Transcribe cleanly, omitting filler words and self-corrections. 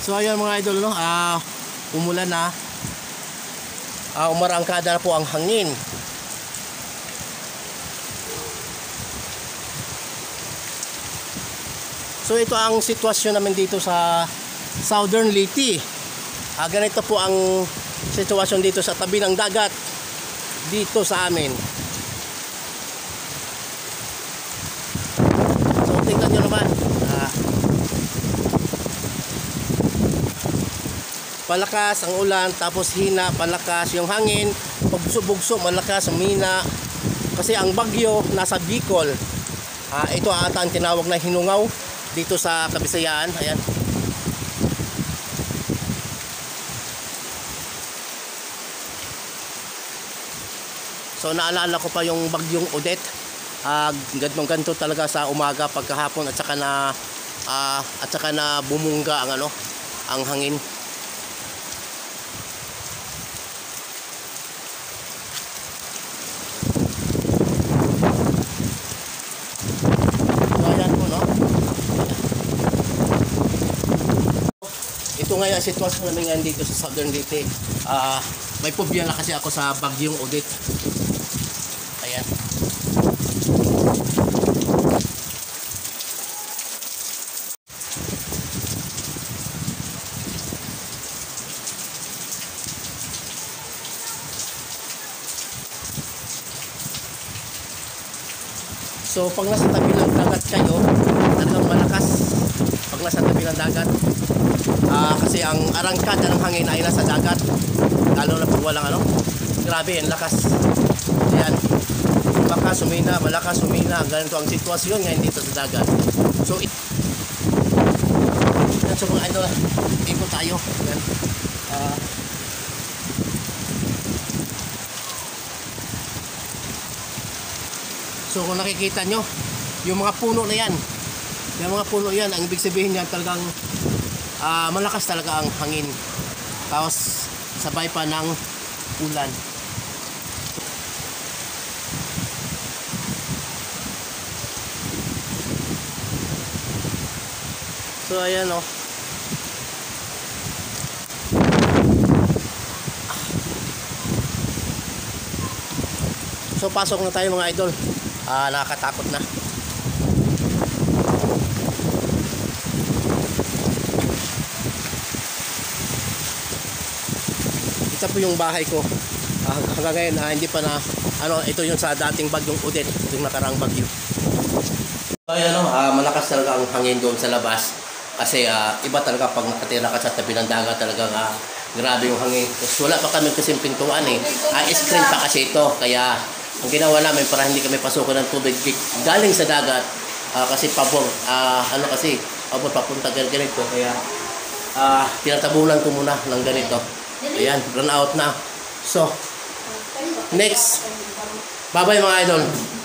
So ayan mga idol, no? Umulan na. Umarangkada na po ang hangin. So ito ang sitwasyon namin dito sa Southern Leyte. Ganito po ang sitwasyon dito sa tabi ng dagat dito sa amin. So tingnan nyo naman, palakas ang ulan, tapos hina, palakas yung hangin, pagbugso-bugso, malakas, humina. Kasi ang bagyo nasa Bicol. Ito ata ang tinawag na hinungaw dito sa Kabisayaan. Ayan. So naalala ko pa yung bagyong Odette. Ganto talaga sa umaga pagkahapon at saka na bumungga ang ang hangin. So ayan po, no? Ito nga yung sitwasyon namin ngayon dito sa Southern Leyte. May phobia na kasi ako sa bagyong Odette. Ayan. So pag nasa tabi ng dagat kayo, talagang malakas pag nasa tabi ng dagat. Kasi ang arangkada ng hangin ay nasa dagat. Lalo na pag walang grabe, ang lakas. Ayan. Malakas, humina, malakas, humina. Ganito ang sitwasyon ngayon dito sa dagat. So, so mga idol, ikot tayo. Ayan. So kung nakikita nyo, yung mga puno na yan, ang ibig sabihin niyan talagang malakas talaga ang hangin. Tapos sabay pa ng ulan. So ayan o. So pasok na tayo mga idol. Nakakatakot na. Ito po yung bahay ko. Hanggang ngayon hindi pa na ito yung sa dating bagyong Odette, yung nakaraang bagyo. Ayan malakas talaga ang hangin doon sa labas. Kasi iba talaga pag nakatira ka sa tabi ng dagat, talagang grabe yung hangin. Tapos wala pa kami kasing pintuan screen pa kasi ito. Kaya ang ginawa namin para hindi kami pasukan ng tubig galing sa dagat, kasi pabor, kasi pabor papunta ganito. Kaya tinatabunan ko muna ng ganito. Ayan, run out na. So next, bye bye mga idol.